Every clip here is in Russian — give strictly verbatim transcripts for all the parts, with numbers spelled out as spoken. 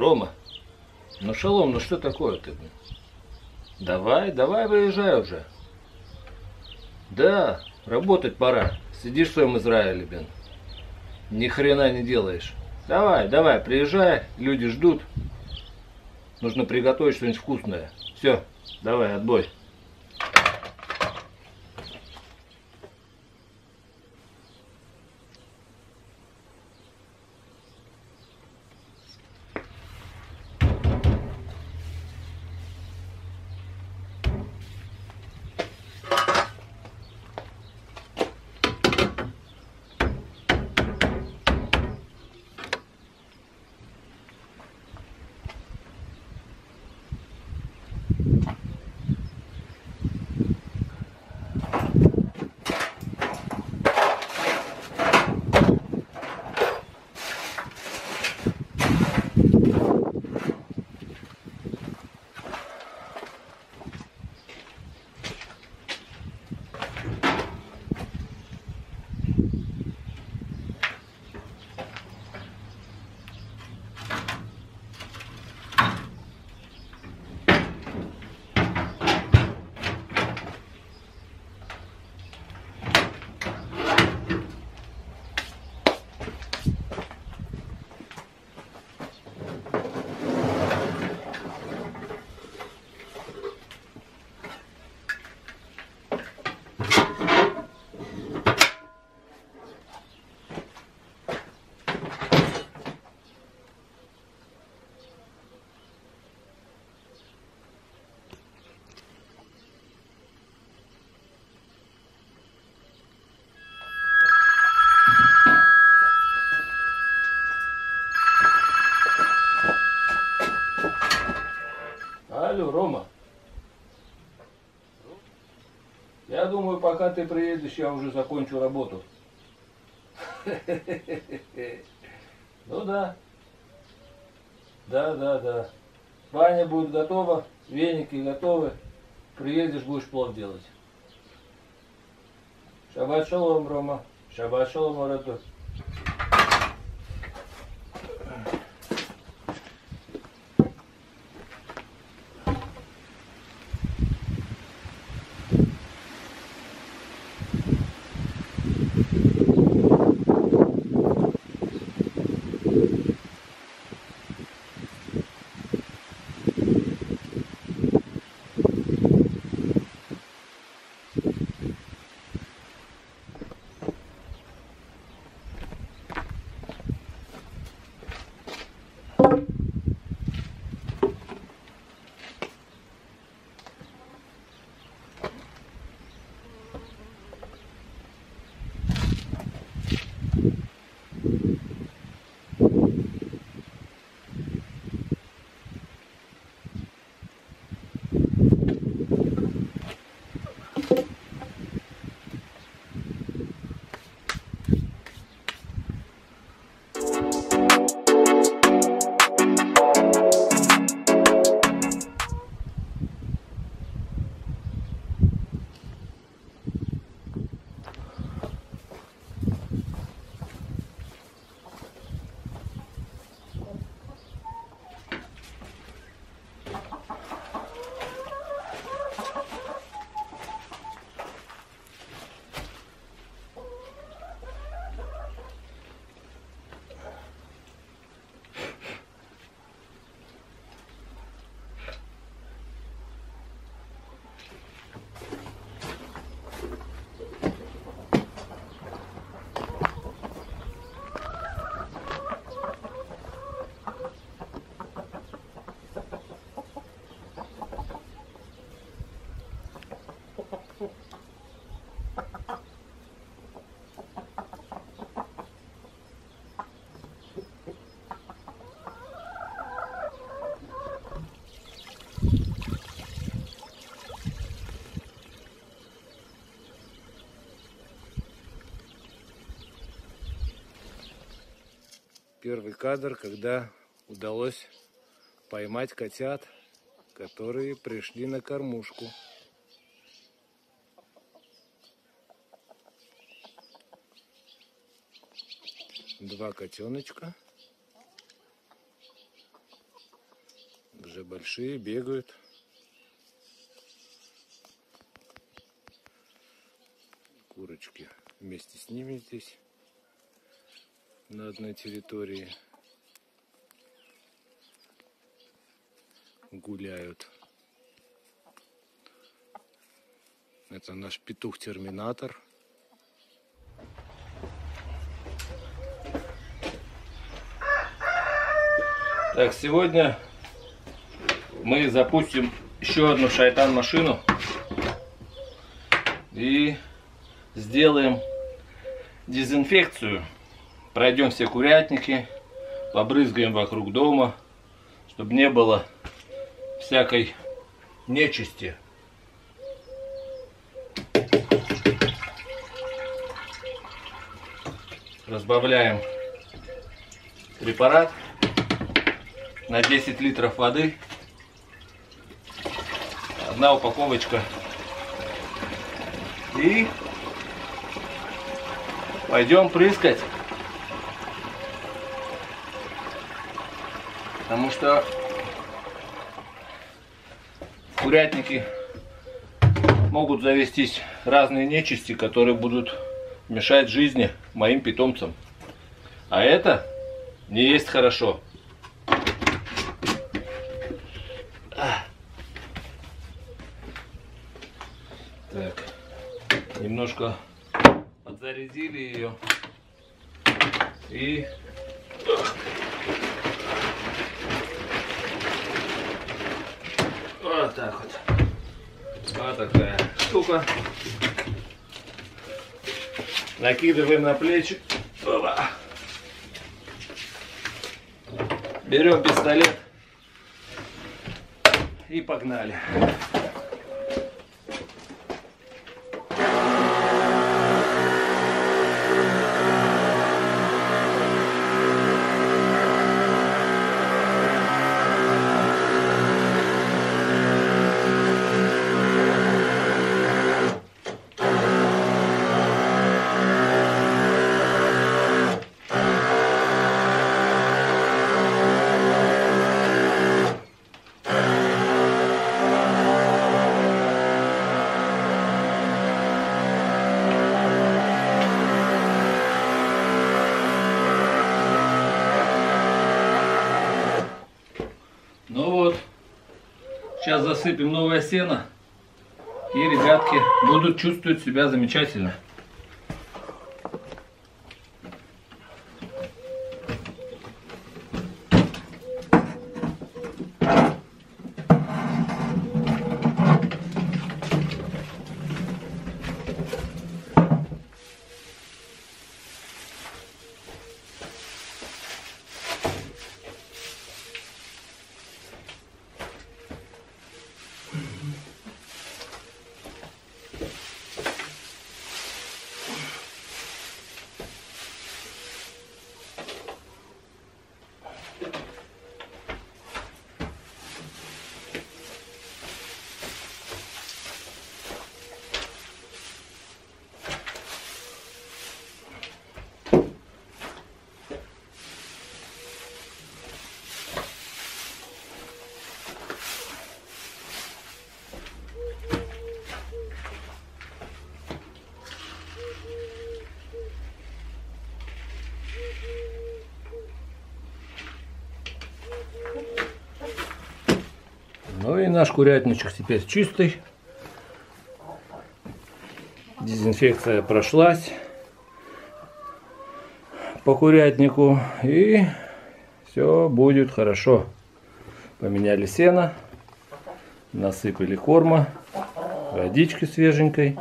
Рома, ну шалом, ну что такое ты? Давай, давай выезжай уже. Да, работать пора. Сидишь в своем Израиле, блин. Ни хрена не делаешь. Давай, давай, приезжай, люди ждут. Нужно приготовить что-нибудь вкусное. Все, давай, отбой. Алло, Рома. Я думаю, пока ты приедешь, я уже закончу работу. Ну да. Да, да, да. Баня будет готова, веники готовы. Приедешь, будешь плов делать. Шаббат шалом, Рома. Шаббат шалом, Арату. Первый кадр, когда удалось поймать котят, которые пришли на кормушку. Два котеночка. большие, бегают. Курочки вместе с ними здесь на одной территории гуляют. Это наш петух-терминатор. Так, сегодня мы запустим еще одну шайтан-машину и сделаем дезинфекцию. Пройдем все курятники, побрызгаем вокруг дома, чтобы не было всякой нечисти. Разбавляем препарат на десять литров воды. Одна упаковочка. И пойдем прыскать. Потому что в курятнике могут завестись разные нечисти, которые будут мешать жизни моим питомцам. А это не есть хорошо. Так, немножко подзарядили ее и вот так вот. Вот такая штука. Накидываем на плечи. Опа. Берем пистолет и погнали. Ну вот, сейчас засыпем новое сено, и ребятки будут чувствовать себя замечательно. Ну и наш курятничек теперь чистый. Дезинфекция прошлась по курятнику, и все будет хорошо. Поменяли сено, насыпали корма, водички свеженькой.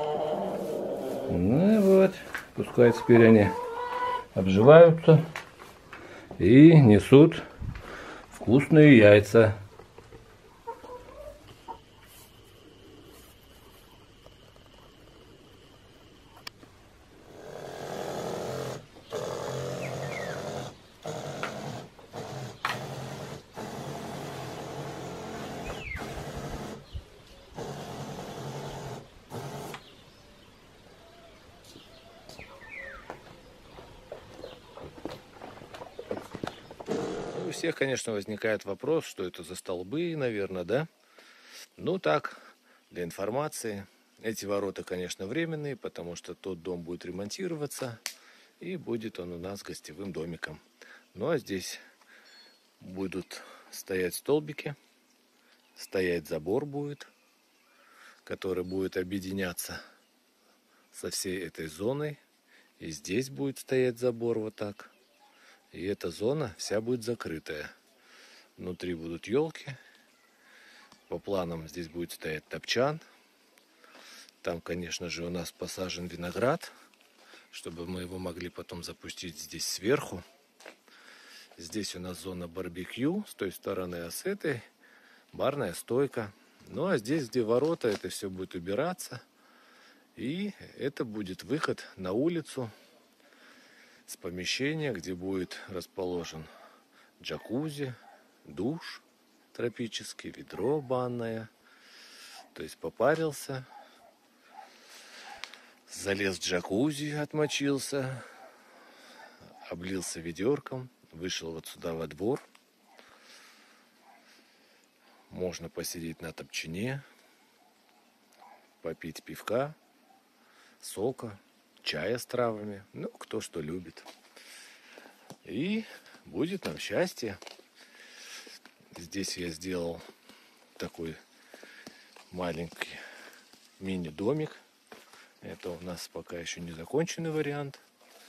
Ну вот, пускай теперь они обживаются и несут вкусные яйца. всех, конечно, возникает вопрос, что это за столбы, наверное, да? Ну так, для информации. Эти ворота, конечно, временные, потому что тот дом будет ремонтироваться, и будет он у нас гостевым домиком. Ну а здесь будут стоять столбики, стоять забор будет, который будет объединяться со всей этой зоной. И здесь будет стоять забор вот так. И эта зона вся будет закрытая. Внутри будут елки. По планам здесь будет стоять топчан. Там, конечно же, у нас посажен виноград, чтобы мы его могли потом запустить здесь сверху. Здесь у нас зона барбекю с той стороны, а с этой барная стойка. Ну а здесь, где ворота, это все будет убираться. И это будет выход на улицу с помещения, где будет расположен джакузи, душ тропический, ведро банное. То есть попарился, залез в джакузи, отмочился, облился ведерком, вышел вот сюда во двор. Можно посидеть на топчине, попить пивка, сока, чая с травами. Ну, кто что любит. И будет нам счастье. Здесь я сделал такой маленький мини-домик. Это у нас пока еще не законченный вариант.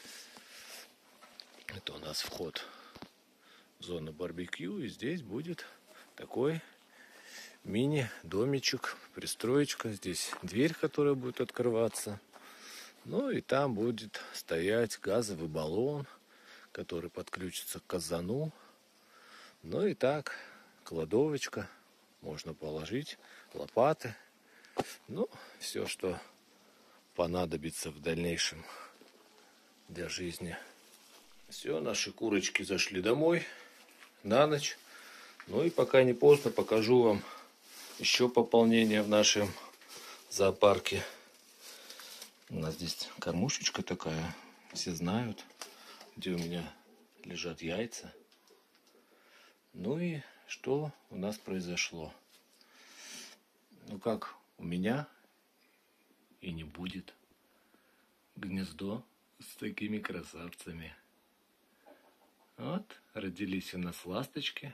Это у нас вход в зону барбекю. И здесь будет такой мини-домичек, пристроечка. Здесь дверь, которая будет открываться. Ну и там будет стоять газовый баллон, который подключится к казану. Ну и так, кладовочка. Можно положить лопаты. Ну, все, что понадобится в дальнейшем для жизни. Все, наши курочки зашли домой на ночь. Ну и пока не поздно, покажу вам еще пополнение в нашем зоопарке. У нас здесь кормушечка такая, все знают, где у меня лежат яйца. Ну и что у нас произошло? Ну как у меня и не будет гнездо с такими красавцами. Вот, родились у нас ласточки.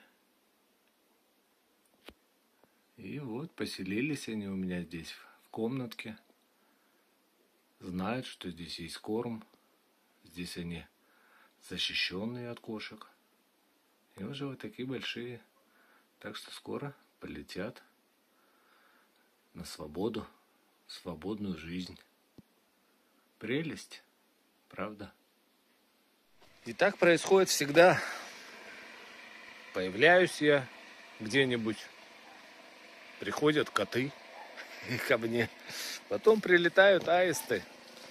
И вот поселились они у меня здесь в комнатке. Знают, что здесь есть корм. Здесь они защищенные от кошек. И уже вот такие большие. Так что скоро полетят на свободу, в свободную жизнь. Прелесть, правда? И так происходит всегда. Появляюсь я где-нибудь, приходят коты ко мне, потом прилетают аисты,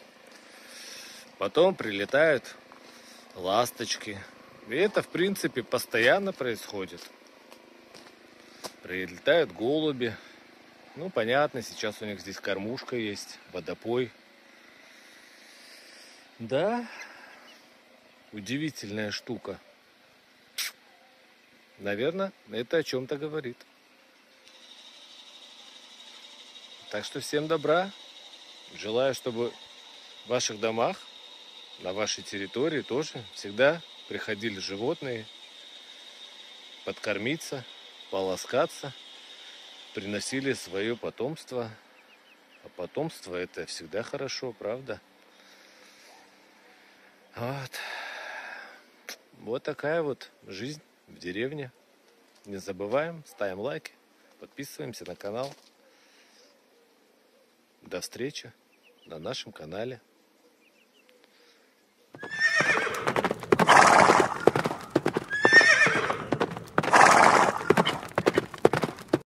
потом прилетают ласточки. И это, в принципе, постоянно происходит. Прилетают голуби. Ну, понятно, сейчас у них здесь кормушка есть, водопой. Да, удивительная штука. Наверное, это о чем-то говорит. Так что всем добра. Желаю, чтобы в ваших домах, на вашей территории тоже всегда приходили животные подкормиться, поласкаться, приносили свое потомство. А потомство это всегда хорошо, правда? Вот. Вот такая вот жизнь в деревне. Не забываем, ставим лайки, подписываемся на канал. До встречи на нашем канале.